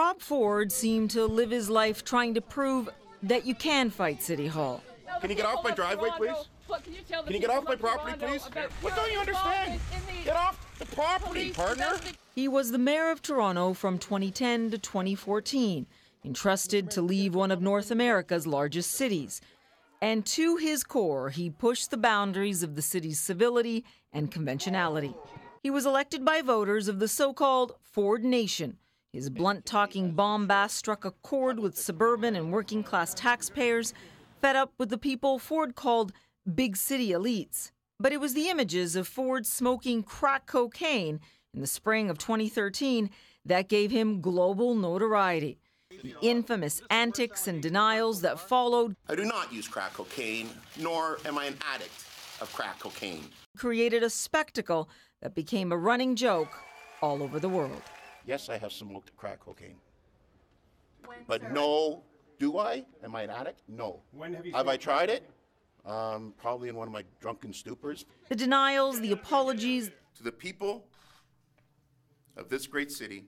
Rob Ford seemed to live his life trying to prove that you can fight City Hall. Can you get off my driveway, please? Can you get off my property, please? What don't you understand? Get off the property, partner. He was the mayor of Toronto from 2010 to 2014, entrusted to lead one of North America's largest cities. And to his core, he pushed the boundaries of the city's civility and conventionality. He was elected by voters of the so-called Ford Nation. His blunt-talking bombast struck a chord with suburban and working-class taxpayers, fed up with the people Ford called big city elites. But it was the images of Ford smoking crack cocaine in the spring of 2013 that gave him global notoriety. The infamous antics and denials that followed I do not use crack cocaine, nor am I an addict of crack cocaine. Created a spectacle that became a running joke all over the world. Yes, I have smoked crack cocaine. But no, do I? Am I an addict? No. Have I tried it? Probably in one of my drunken stupors. The denials, the apologies. To the people of this great city,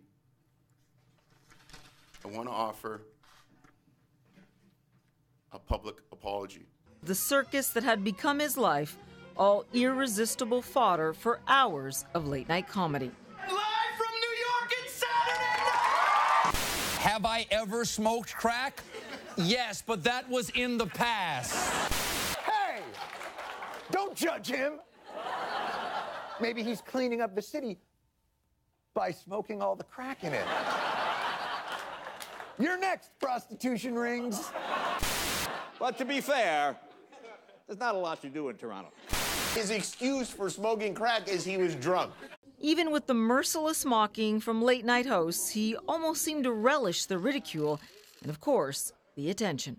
I want to offer a public apology. The circus that had become his life, all irresistible fodder for hours of late-night comedy. Live from New York, it's Saturday night! Have I ever smoked crack? Yes, but that was in the past. Hey! Don't judge him! Maybe he's cleaning up the city by smoking all the crack in it. You're next, prostitution rings. But to be fair, there's not a lot to do in Toronto. His excuse for smoking crack is he was drunk. Even with the merciless mocking from late-night hosts, he almost seemed to relish the ridicule and, of course, the attention.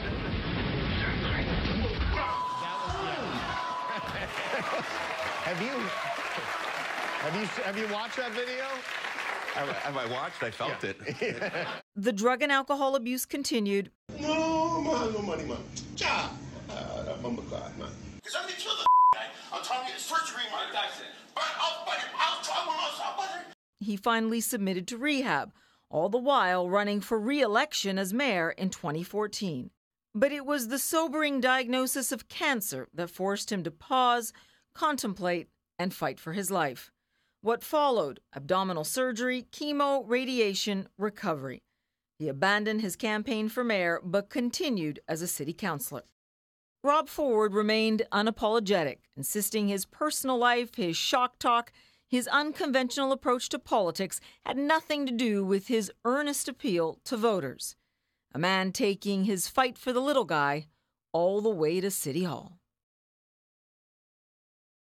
Have you watched that video? Have I watched? I felt it. The drug and alcohol abuse continued. No, man, no money, man. Ja. Man. Because I'm going to kill the guy. I'm telling you, the surgery, man. But I'll try one else. He finally submitted to rehab, all the while running for re-election as mayor in 2014. But it was the sobering diagnosis of cancer that forced him to pause, contemplate, and fight for his life. What followed? Abdominal surgery, chemo, radiation, recovery. He abandoned his campaign for mayor, but continued as a city councillor. Rob Ford remained unapologetic, insisting his personal life, his shock talk, his unconventional approach to politics had nothing to do with his earnest appeal to voters. A man taking his fight for the little guy all the way to City Hall.